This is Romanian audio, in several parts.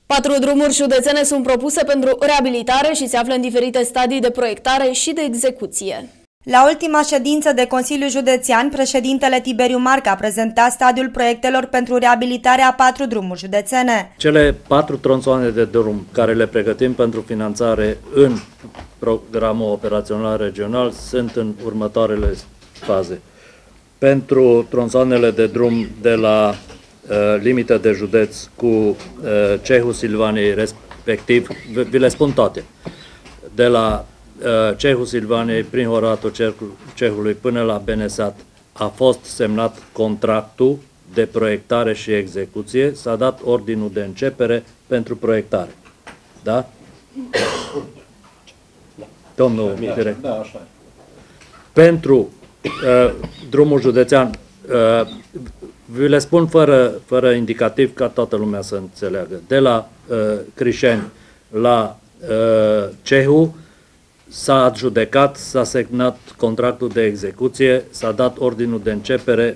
4 drumuri județene sunt propuse pentru reabilitare și se află în diferite stadii de proiectare și de execuție. La ultima ședință de Consiliu Județean, președintele Tiberiu Marca a prezentat stadiul proiectelor pentru reabilitarea a 4 drumuri județene. Cele 4 tronsoane de drum care le pregătim pentru finanțare în programul operațional regional sunt în următoarele faze. Pentru tronsoanele de drum de la limită de județ cu Cehul Silvaniei, respectiv, vi le spun toate, de la Cehul Silvaniei prin Horatul Cehului până la Benesat a fost semnat contractul de proiectare și execuție, s-a dat ordinul de începere pentru proiectare. Da? Domnul direct. Da, așa. Pentru drumul județean, vi le spun fără indicativ ca toată lumea să înțeleagă. De la Crișeni la Cehu s-a adjudecat, s-a semnat contractul de execuție, s-a dat ordinul de începere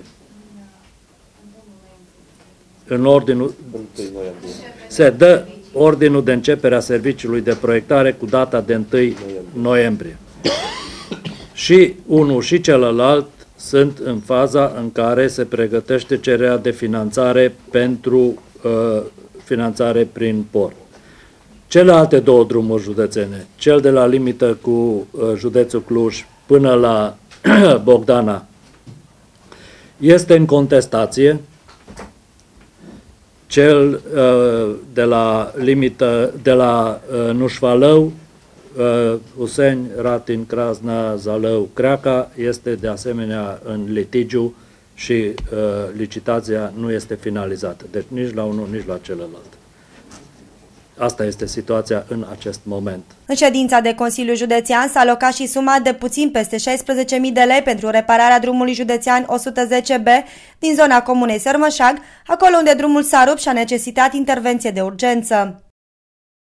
în ordinul... Se dă ordinul de începere a serviciului de proiectare cu data de 1 noiembrie. Și unul și celălalt sunt în faza în care se pregătește cererea de finanțare pentru finanțare prin POR. Celelalte 2 drumuri județene, cel de la limită cu județul Cluj până la Bogdana, este în contestație. Cel de la limită de la Nușvalău, Useni, Ratin, Crasna, Zalău, Creaca este de asemenea în litigiu și licitația nu este finalizată. Deci nici la unul, nici la celălalt. Asta este situația în acest moment. În ședința de Consiliu Județean s-a alocat și suma de puțin peste 16.000 de lei pentru repararea drumului județean 110B din zona comunei Sărmășag, acolo unde drumul s-a rupt și a necesitat intervenție de urgență.